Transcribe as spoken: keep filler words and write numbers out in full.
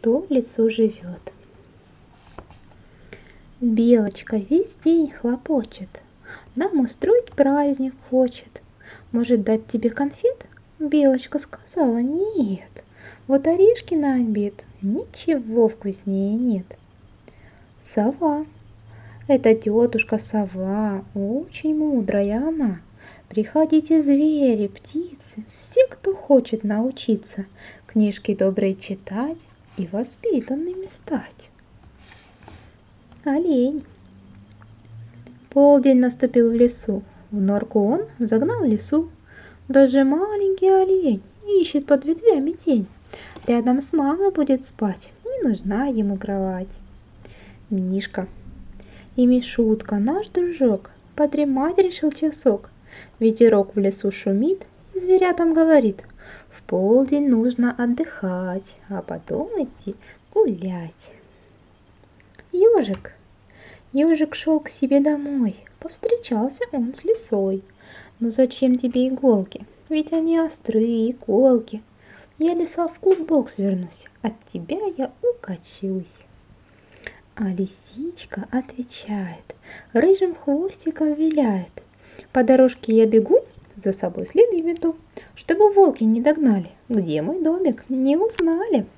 кто в лесу живет. Белочка весь день хлопочет, нам устроить праздник хочет. Может, дать тебе конфет? Белочка сказала: нет, вот орешки на обед, ничего вкуснее нет. Сова. Эта тетушка сова, очень мудрая она. Приходите, звери, птицы, все, кто хочет научиться книжки добрые читать и воспитанными стать. Олень. Полдень наступил в лесу, в норку он загнал лису. Даже маленький олень ищет под ветвями тень. Рядом с мамой будет спать, не нужна ему кровать. Мишка. И Мишутка, наш дружок, подремать решил часок. Ветерок в лесу шумит, и зверятам говорит: в полдень нужно отдыхать, а потом идти гулять. Ёжик. Ёжик шел к себе домой, повстречался он с лисой. Ну зачем тебе иголки? Ведь они острые, иголки. Я, лиса, в клубок свернусь, от тебя я укачусь. А лисичка отвечает, рыжим хвостиком виляет: по дорожке я бегу, за собой следы веду, чтобы волки не догнали, где мой домик не узнали.